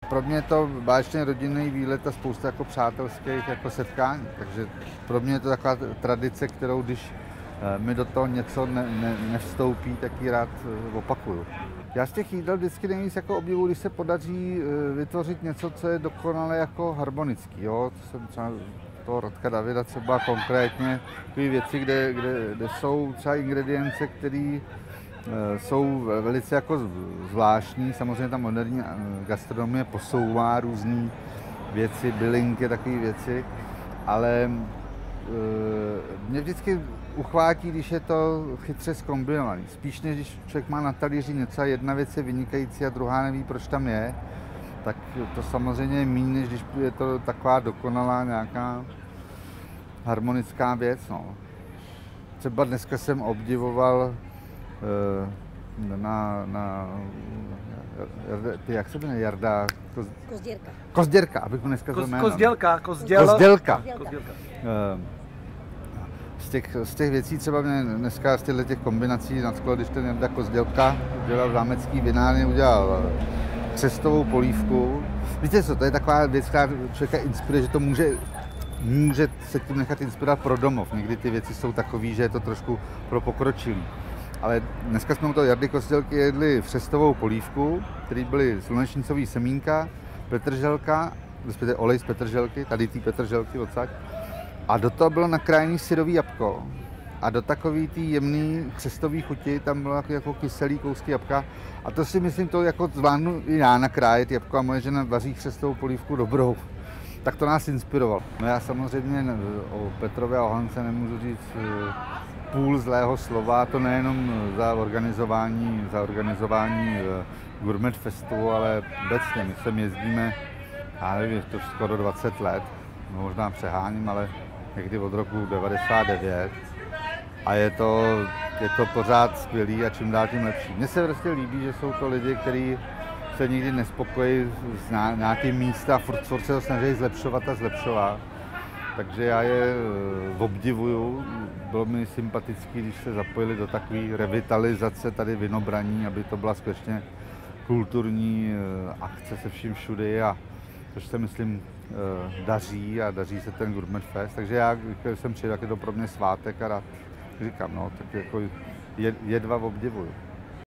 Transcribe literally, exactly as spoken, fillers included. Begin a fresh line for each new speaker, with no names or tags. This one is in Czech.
Pro mě je to báječný rodinný výlet a spousta jako přátelských jako setkání, takže pro mě je to taková tradice, kterou když mi do toho něco ne, ne, nevstoupí, tak ji rád opakuju. Já z těch jídel vždycky nejvíc jako obdivuji, když se podaří vytvořit něco, co je dokonale jako harmonický. Jo? To jsem třeba toho Radka Davida třeba konkrétně, takové věci, kde, kde, kde jsou třeba ingredience, které jsou velice jako zvláštní. Samozřejmě ta moderní gastronomie posouvá různé věci, bylinky, takové věci, ale mě vždycky uchvátí, když je to chytře zkombinovaný. Spíš než když člověk má na talíři něco a jedna věc je vynikající a druhá neví, proč tam je, tak to samozřejmě je méně, než když je to taková dokonalá nějaká harmonická věc. No. Třeba dneska jsem obdivoval na, na jak se jmenuje, Jarda? Koz...
Kozděrka.
Kozděrka, abych mu dneska
Koz,
zmenil.
Kozdělka, Kozděl...
Kozdělka.
Kozdělka.
Z těch, z těch věcí třeba mě dneska z těchto těch kombinací nadchlo, když ten Jarda Kozdělka udělal v zámecký vinárně, udělal křestovou polívku. Víte co, to je taková věc, která člověka inspiruje, že to může, může se tím nechat inspirovat pro domov. Někdy ty věci jsou takové, že je to trošku pro pokročilý. Ale dneska jsme u toho Jardy Kozdělky jedli křestovou polívku, které byly slunečnicový semínka, petrželka, respektive olej z petrželky, tady ty petrželky odsaď. A do toho bylo nakrájený syrový jabko. A do takový té jemný křestový chuti tam bylo jako, jako kyselý kousky jabka. A to si myslím, to jako zvládnu i já nakrájet jabko a moje žena vaří křestovou polívku dobrou. Tak to nás inspirovalo. No já samozřejmě o Petrově a o Hance nemůžu říct půl zlého slova, to nejenom za organizování, za organizování Gourmet Festu, ale obecně. My sem jezdíme, já nevím, to skoro dvacet let, no možná přeháním, ale někdy od roku devadesát devět. A je to, je to pořád skvělý a čím dál tím lepší. Mně se prostě líbí, že jsou to lidi, kteří se nikdy nespokojí s nějakým místem a furt, furt se to snaží zlepšovat a zlepšovat. Takže já je obdivuju. Bylo mi sympatický, když se zapojili do takové revitalizace tady vinobraní, aby to byla skutečně kulturní akce se vším všudy, a což se myslím daří a daří se ten Gourmet Fest. Takže já, když jsem přijel, tak je to pro mě svátek a rád říkám, no, tak jako jedva obdivuju.